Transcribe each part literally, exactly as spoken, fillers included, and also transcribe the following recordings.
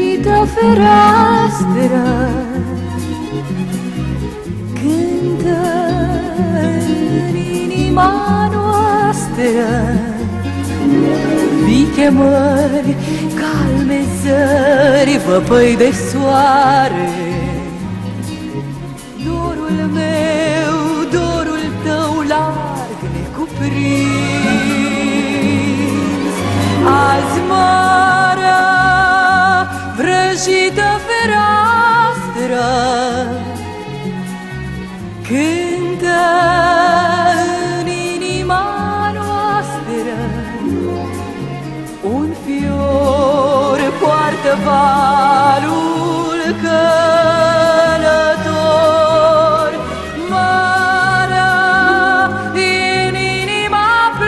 vrăjită fereastră cântă în inima noastră. Vii chemări, calme zări, văpăi de soare. Dorul meu, dorul tău larg necuprins. Azi marea vrăjită fereastră cântă în inima noastră. Un fior poartă valul călător. Marea din inima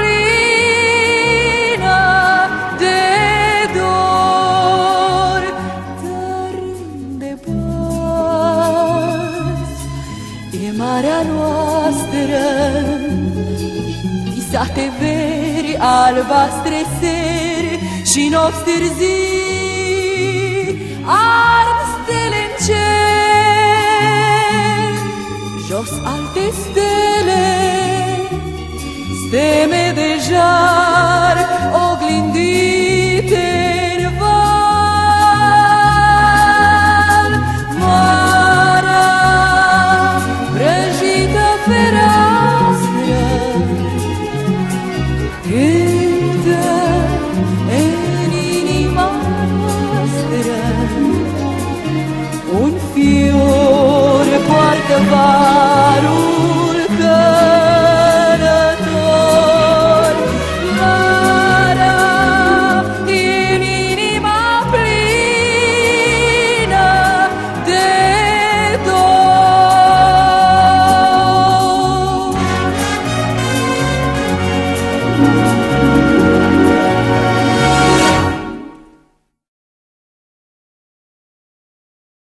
plină de dor. Tărâm de pas e marea noastră, visate veri, albastre seri și nopți târzii, ard stele în cer, jos alte stele.